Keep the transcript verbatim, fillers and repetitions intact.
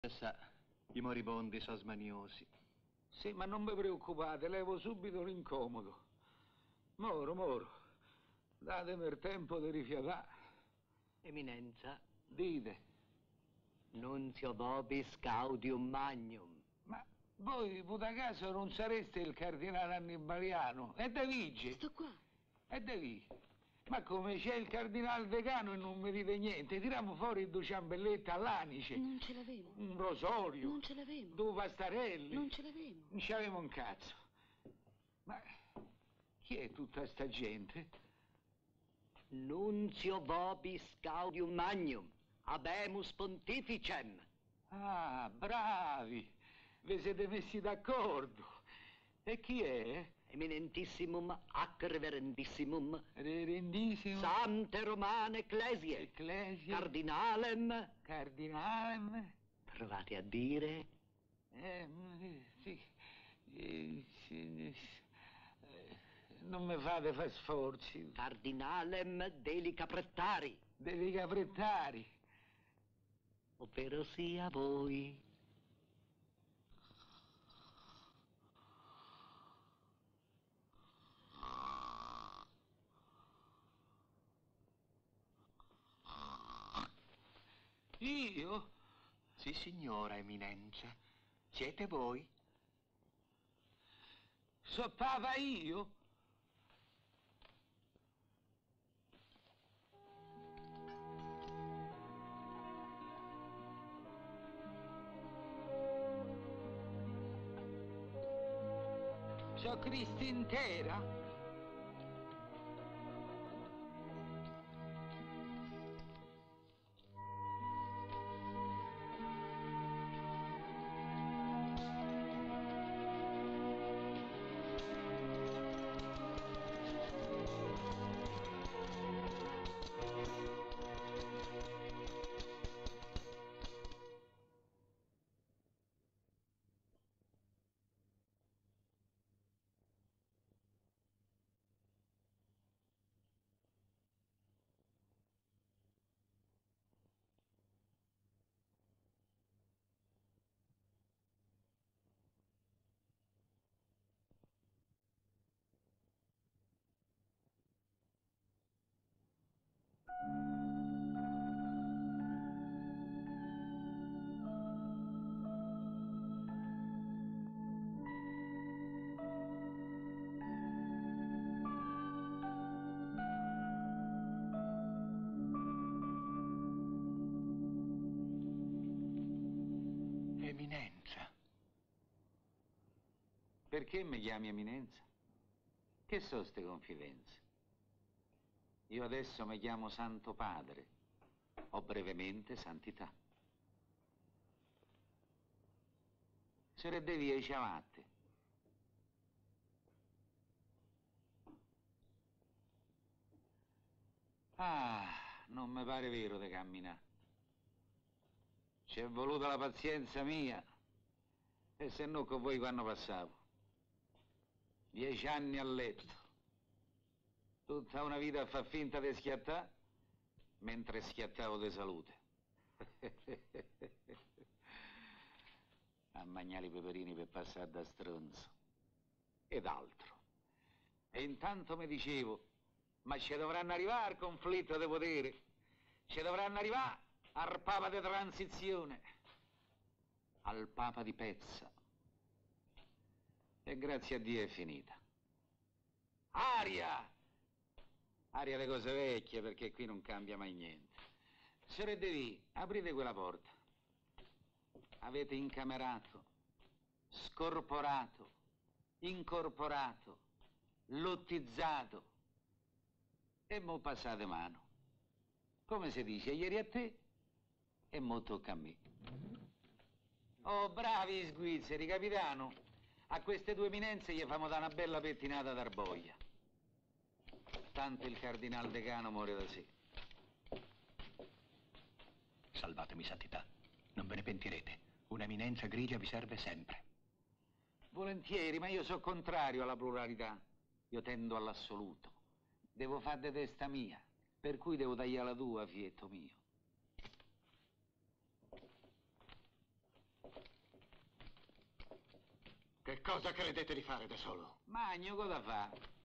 Sa, i moribondi sono smaniosi. Sì, ma non vi preoccupate, levo subito l'incomodo. Moro, moro, datemi il tempo di rifiatare. Eminenza. Dite. Nunzio vobis gaudium magnum. Ma voi, puta caso, non sareste il cardinale Annibaliano? E De Vigi? Sto qua. E De Vigi? Ma come c'è il cardinale Decano e non mi dite niente? Tiriamo fuori due ciambellette all'anice. Non ce l'avevo. Un rosario. Non ce l'avevo. Due pastarelli. Non ce l'avevo. Non c'avevo un cazzo. Ma chi è tutta sta gente? Nunzio vobis gaudium magnum. Habemus pontificem. Ah, bravi. Vi siete messi d'accordo. E chi è? Eminentissimum ac reverendissimum. Reverendissimo. Sante Romane Ecclesiae. Ecclesia. Cardinalem. Cardinalem. Provate a dire. Eh, sì. Eh, sì. Eh, non mi fate fare sforzi. Cardinalem dei Caprettari. Dei Caprettari. Ovvero sia voi. Io? Sì, signora Eminenza. Siete voi? So Papa io? So Cristo intera? Eminenza. Perché mi chiami Eminenza? Che so ste confidenze? Io adesso mi chiamo Santo Padre, o brevemente Santità. Se devi ai ciabatte. Ah, non mi pare vero di camminare. C'è voluta la pazienza mia, e se no con voi quando passavo. Dieci anni a letto, tutta una vita a far finta di schiattare, mentre schiattavo di salute. A mangiare i peperini per passare da stronzo, ed altro. E intanto mi dicevo, ma ci dovranno arrivare il conflitto di potere, ci dovranno arrivare al Papa di transizione, al Papa di pezza. E grazie a Dio è finita. Aria! Aria le cose vecchie, perché qui non cambia mai niente. Signore Devi, aprite quella porta. Avete incamerato, scorporato, incorporato, lottizzato, e mo passate mano. Come si dice, ieri a te e mo tocca a me. Oh, bravi sguizzeri, capitano. A queste due eminenze gli famo da una bella pettinata d'arboia. Tanto il cardinal Decano muore da sé. Salvatemi, Santità. Non ve ne pentirete. Un'eminenza grigia vi serve sempre. Volentieri, ma io sono contrario alla pluralità. Io tendo all'assoluto. Devo fare de testa mia, per cui devo tagliare la tua, fietto mio. Che cosa credete di fare da solo? Magno, cosa fa?